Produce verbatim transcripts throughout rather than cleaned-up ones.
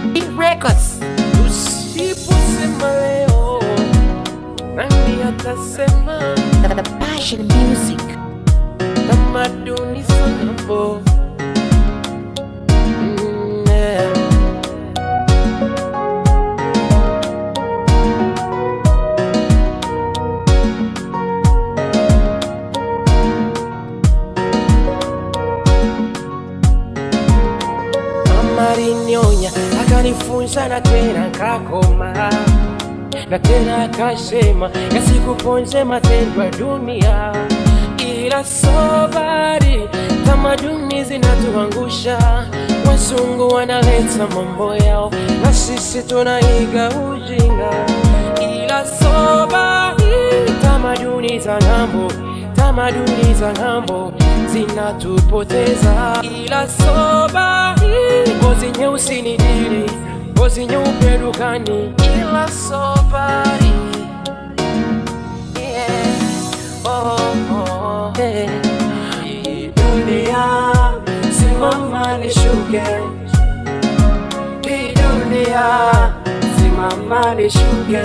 Records. Usiposema leo nani atasema? The Passion Music. Tamaduni za ng'ambo. Mm, yeah. Marinyonya akanifunza na tena kakoma, na tena akasema yasikuponze matendo ya dunia, ila sobari tamaduni zinatuangusha. Wazungu wanaleta mambo yao na sisi tunaiga ujinga, ila sobari tamaduni za ng'ambo, tamaduni za ng'ambo zinatupoteza, ila sobari ngozi nyeusi ni dili, ngozi nyeupe dukani, ila sobari yeah. Oh, oh, hey. Hii dunia simama nishuke, hii dunia simama nishuke,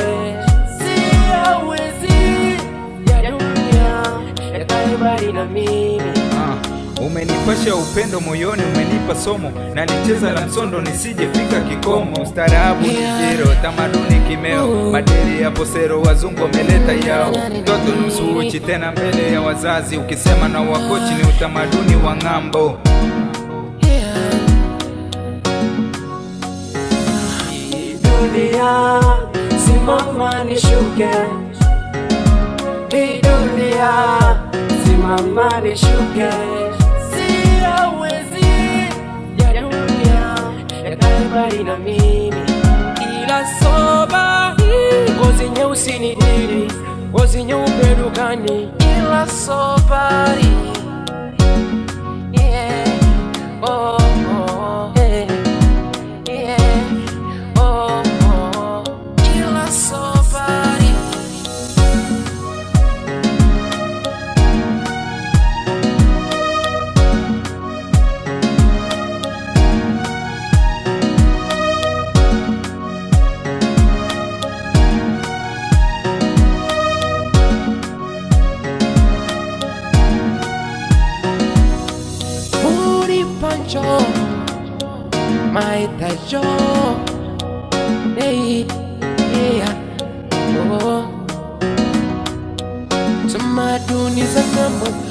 siyawezi ya dunia yakae mbali na mimi. Umenipasha upendo moyoni, umenipa somo, na nicheza la msondo nisije fika kikomo. Ustaarabu ni zero, tamaduni kimeo, madeli ya posero, wazungu wameleta yao. Toto nusu uchi tena mbele ya wazazi, ukisema na wakochi ni utamaduni wa ng'ambo. Dunia simama nishuke, hii dunia simama nishuke, siyawezi ya dunia yakae mbali na mimi, ila sobari ngozi nyeusi ni dili, ngozi nyeupe dukani, ila sobari yeah. Oh, oh, hey. Yeah. Oh, oh, ila sobari. Pancho, Maita Jo, hey, yeah, oh, tamaduni za ng'ambo.